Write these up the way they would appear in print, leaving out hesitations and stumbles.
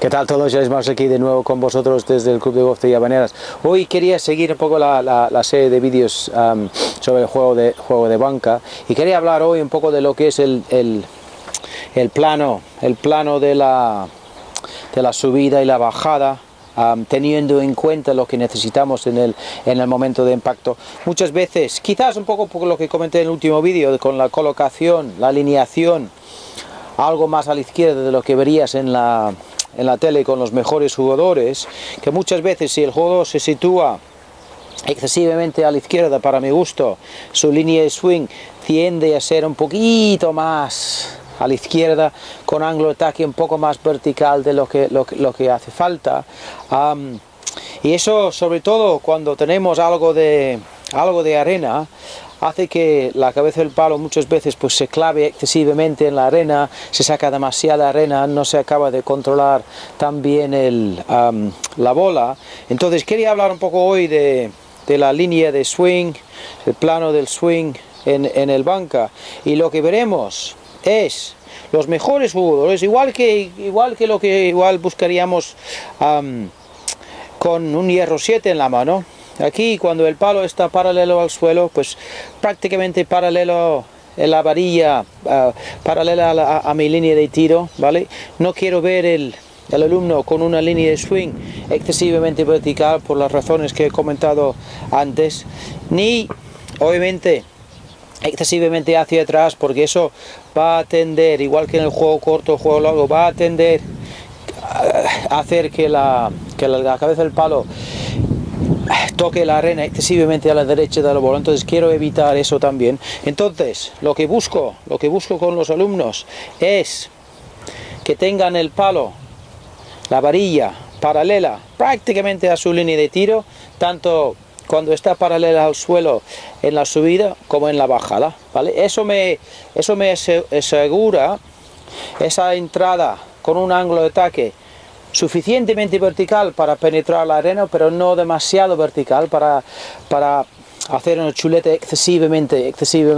¿Qué tal todos? Ya estamos aquí de nuevo con vosotros desde el Club de Golf de Llavaneras. Hoy quería seguir un poco la serie de vídeos sobre el juego de banca, y quería hablar hoy un poco de lo que es el plano de la subida y la bajada, teniendo en cuenta lo que necesitamos en el momento de impacto. Muchas veces, quizás un poco por lo que comenté en el último vídeo, con la colocación, la alineación, algo más a la izquierda de lo que verías en la tele con los mejores jugadores, que muchas veces si el jugador se sitúa excesivamente a la izquierda, para mi gusto, su línea de swing tiende a ser un poquito más a la izquierda, con ángulo de ataque un poco más vertical de lo que hace falta. Y eso, sobre todo cuando tenemos algo de arena, hace que la cabeza del palo muchas veces pues se clave excesivamente en la arena, se saca demasiada arena, no se acaba de controlar tan bien la bola. Entonces quería hablar un poco hoy de la línea de swing, el plano del swing en el banca, y lo que veremos es los mejores jugadores, igual que lo que buscaríamos con un hierro 7 en la mano. Aquí, cuando el palo está paralelo al suelo, pues prácticamente paralelo en la varilla, paralela a mi línea de tiro, ¿vale? No quiero ver el alumno con una línea de swing excesivamente vertical, por las razones que he comentado antes, ni obviamente excesivamente hacia atrás, porque eso va a tender, igual que en el juego corto o juego largo, va a tender a hacer que la cabeza del palo toque la arena excesivamente a la derecha de la bola. Entonces quiero evitar eso también. Entonces lo que busco con los alumnos es que tengan el palo, la varilla paralela prácticamente a su línea de tiro, tanto cuando está paralela al suelo en la subida como en la bajada, ¿vale? Eso me asegura esa entrada con un ángulo de ataque suficientemente vertical para penetrar la arena, pero no demasiado vertical para hacer una chuleta excesivamente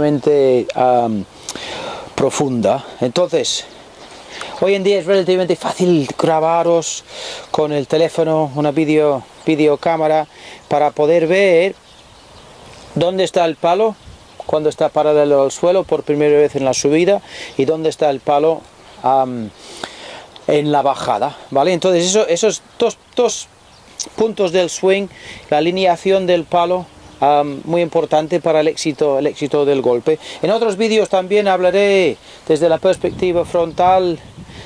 profunda. Entonces, hoy en día es relativamente fácil grabaros con el teléfono, una videocámara, para poder ver dónde está el palo cuando está paralelo al suelo por primera vez en la subida, y dónde está el palo en la bajada, ¿vale? Entonces esos dos puntos del swing, la alineación del palo, muy importante para el éxito del golpe. En otros vídeos también hablaré desde la perspectiva frontal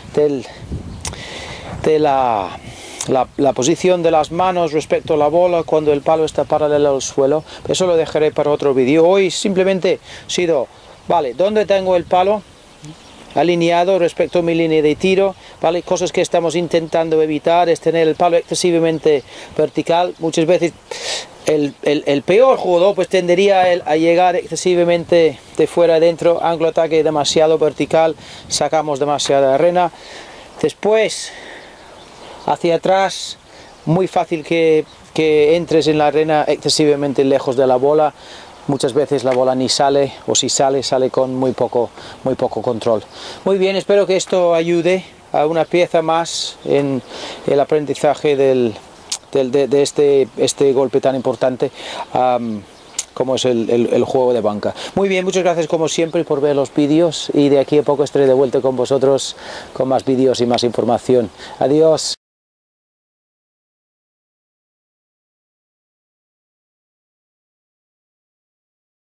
de la posición de las manos respecto a la bola cuando el palo está paralelo al suelo. Eso lo dejaré para otro vídeo. Hoy simplemente ha sido, vale, ¿dónde tengo el palo alineado respecto a mi línea de tiro? ¿Vale? Cosas que estamos intentando evitar es tener el palo excesivamente vertical. Muchas veces el peor jugador pues tendería a llegar excesivamente de fuera adentro, ángulo de ataque demasiado vertical, sacamos demasiada arena. Después, hacia atrás, muy fácil que entres en la arena excesivamente lejos de la bola. Muchas veces la bola ni sale, o si sale con muy poco control. Muy bien, espero que esto ayude a una pieza más en el aprendizaje de este golpe tan importante como es el juego de banca. Muy bien, muchas gracias como siempre por ver los vídeos, y de aquí a poco estaré de vuelta con vosotros con más vídeos y más información. Adiós.